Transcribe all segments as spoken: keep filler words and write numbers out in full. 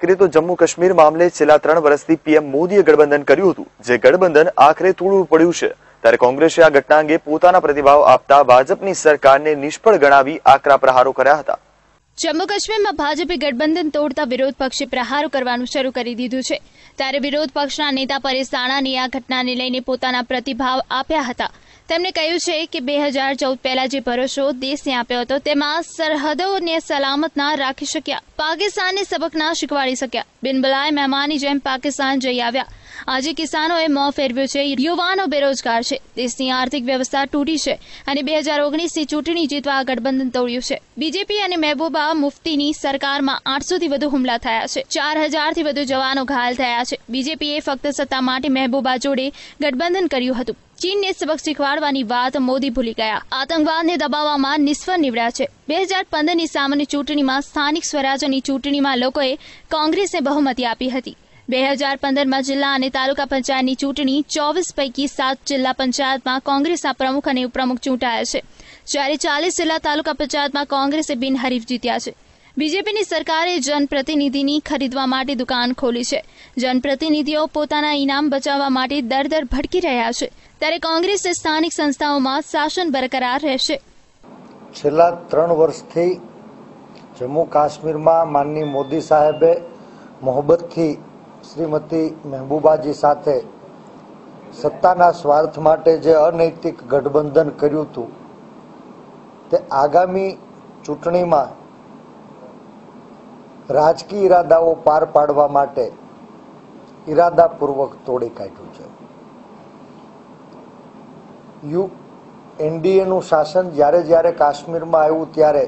તો જમ્મુ કાશ્મીર મામલે છેલ્લા ત્રણ વર્ષથી પીએમ મોદીએ ગઠબંધન કર્યું હતું, જે ગઠબંધન આખરે તૂટવું પડ્યું છે। ત્યારે કોંગ્રેસે આ ઘટના અંગે પોતાના પ્રતિભાવ આપતા ભાજપની સરકારને નિષ્ફળ ગણાવી આકરા પ્રહારો કર્યા હતા। જમ્મુ કાશ્મીરમાં ભાજપે ગઠબંધન તોડતા વિરોધ પક્ષે પ્રહારો કરવાનું શરૂ કરી દીધું છે। ત્યારે વિરોધ પક્ષના નેતા પરેશ રાણાની આ ઘટનાને લઈને પોતાના પ્રતિભાવ આપ્યા હતા। તેમણે કહ્યું છે કે બે હજાર ચૌદ પહેલા જે ભરોસો દેશને આપ્યો હતો તેમાં સરહદોને સલામત ના રાખી શક્યા, પાકિસ્તાનને સબક ના શીખવાડી શક્યા, બિન બોલાય મહેમાનની જેમ પાકિસ્તાન જઈ આવ્યા। આજે કિસાનોએ મોં ફેરવ્યું છે, યુવાનો બેરોજગાર છે, દેશની આર્થિક વ્યવસ્થા તૂટી છે અને બે હજાર ઓગણીસની ચૂંટણી જીતવા આ ગઠબંધન તોડ્યું છે। બીજેપી અને મહેબૂબા મુફ્તીની સરકારમાં આઠસોથી વધુ હુમલા થયા છે, ચાર હજારથી વધુ જવાનો ઘાયલ થયા છે। બીજેપીએ ફક્ત સત્તા માટે મહેબૂબા જોડે ગઠબંધન કર્યું હતું। ચીનને સબક શીખવાડવાની વાત મોદી ભૂલી ગયા, આતંકવાદને દબાવવામાં નિષ્ફળ નીવડ્યા છે। બે હજાર પંદરની સામાન્ય ચૂંટણીમાં સ્થાનિક સ્વરાજ્યની ચૂંટણીમાં લોકોએ કોંગ્રેસને બહુમતી આપી હતી। બે હજાર પંદરમાં જિલ્લા અને તાલુકા પંચાયતની ચૂંટણી ચોવીસ પૈકી સાત જિલ્લા પંચાયતમાં કોંગ્રેસના પ્રમુખ અને ઉપપ્રમુખ ચૂંટાયા છે, જ્યારે ચાલીસ જિલ્લા તાલુકા પંચાયતમાં કોંગ્રેસે બિનહરીફ જીત્યા છે। બીજેપીની સરકારે જનપ્રતિનિધિની ખરીદવા માટે દુકાન ખોલી છે। જનપ્રતિનિધિઓ પોતાના ઇનામ બચાવવા માટે દર દર ભટકી રહ્યા છે, ત્યારે કોંગ્રેસ સ્થાનિક સંસ્થાઓમાં શાસન બરકરાર રહેશે। છેલ્લા ત્રણ વર્ષથી જમ્મુ કાશ્મીરમાં માનની મોદી સાહેબે મોહબ્બતથી શ્રીમતી મહેબૂબાજી સાથે સત્તાના સ્વાર્થ માટે જે અનૈતિક ગઠબંધન કર્યું હતું તે આગામી ચૂંટણીમાં રાજકીય ઈરાદાઓ પાર પાડવા માટે ઈરાદાપૂર્વક તોડી કાઢ્યું છે। યુ એનડીએનું શાસન જ્યારે જ્યારે કાશ્મીરમાં આવ્યું ત્યારે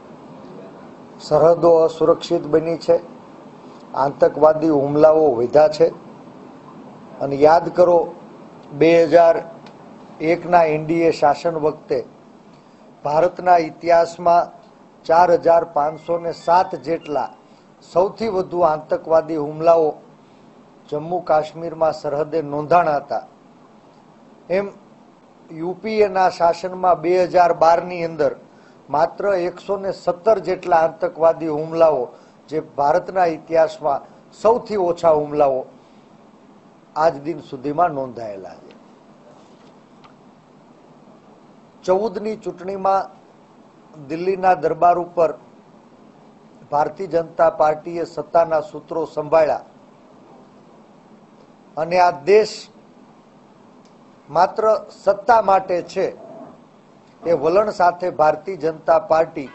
સરહદો અસુરક્ષિત બની છે, આતંકવાદી હુમલાઓ વધ્યા છે। અને યાદ કરો, બે હજાર એકના એનડીએ શાસન વખતે ભારતના ઇતિહાસમાં ચાર હજાર પાંચસો ને સાત જેટલા સૌથી વધુ આતંકવાદી હુમલાઓ જમ્મુ કાશ્મીરમાં સરહદે નોંધાણા હતા। એમ યુપીએના શાસનમાં બે હજાર બારની અંદર માત્ર એકસો ને સત્તર જેટલા આતંકવાદી હુમલાઓ, જે ભારતના ઇતિહાસમાં સૌથી ઓછા હુમલાઓ આજ દિન સુધીમાં નોંધાયેલા છે। ચૌદની ચૂંટણીમાં દિલ્હીના દરબાર ઉપર ભારતીય જનતા પાર્ટીએ સત્તાના સૂત્રો સંભાળ્યા અને આ દેશ માત્ર સત્તા માટે છે એ વલણ સાથે ભારતીય જનતા પાર્ટી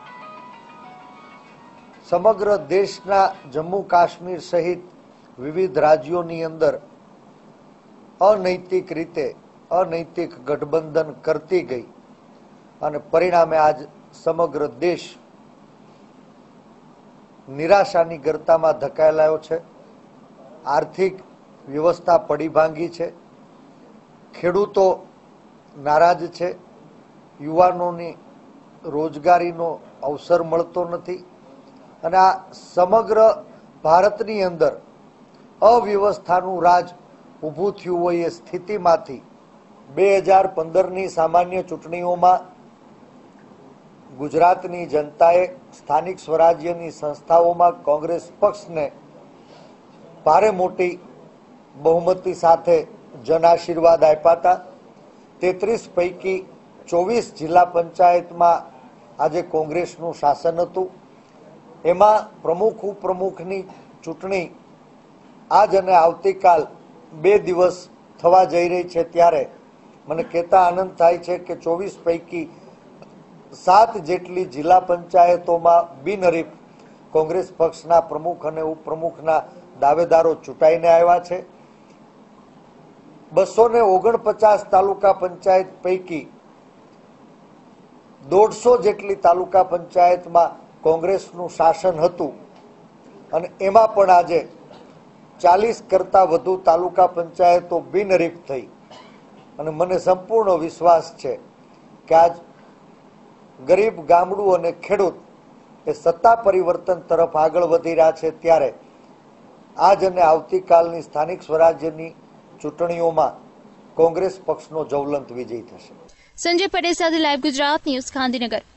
સમગ્ર દેશના જમ્મુ કાશ્મીર સહિત વિવિધ રાજ્યોની અંદર અનૈતિક રીતે અનૈતિક ગઠબંધન કરતી ગઈ અને પરિણામે આજ સમગ્ર દેશ નિરાશાની ગર્તામાં ધકેલાયો છે। આર્થિક વ્યવસ્થા પડી ભાંગી છે, ખેડૂતો નારાજ છે, યુવાનોની રોજગારીનો અવસર મળતો નથી અને આ સમગ્ર ભારતની અંદર અવ્યવસ્થાનું રાજ ઊભું થયું હોય એ સ્થિતિમાંથી બે હજાર પંદરની સામાન્ય ચૂંટણીઓમાં ગુજરાતની જનતાએ સ્થાનિક સ્વરાજ્યની સંસ્થાઓમાં કોંગ્રેસ પક્ષને ભારે મોટી બહુમતી સાથે જન આશીર્વાદ આપ્યા હતા। તેત્રીસ પૈકી ચોવીસ જિલ્લા પંચાયતમાં આજે કોંગ્રેસનું શાસન હતું। એમાં પ્રમુખ ઉપપ્રમુખની ચૂંટણી આજ અને આવતીકાલ બે દિવસ થવા જઈ રહી છે, ત્યારે મને કહેતા આનંદ થાય છે કે ચોવીસ પૈકી સાત જેટલી જિલ્લા પંચાયતોમાં બિનહરીફ કોંગ્રેસ પક્ષના પ્રમુખ અને ઉપપ્રમુખના દાવેદારો ચૂંટાઈને આવ્યા છે। બસો ને ઓગણપચાસ તાલુકા પંચાયત પૈકી દોઢસો જેટલી તાલુકા પંચાયતમાં કોંગ્રેસનું શાસન હતું અને એમાં પણ આજે ચાલીસ કરતા વધુ તાલુકા પંચાયતો બિનહરીફ થઈ અને મને સંપૂર્ણ વિશ્વાસ છે કે આજ ગરીબ ગામડું અને ખેડૂત એ સત્તા પરિવર્તન તરફ આગળ વધી રહ્યા છે, ત્યારે આજ અને આવતીકાલની સ્થાનિક સ્વરાજ્યની ચૂંટણીઓમાં કોંગ્રેસ પક્ષનો જ્વલંત વિજય થશે। સંજય પટેલ સાથે લાઈવ ગુજરાત ન્યૂઝ, ગાંધીનગર।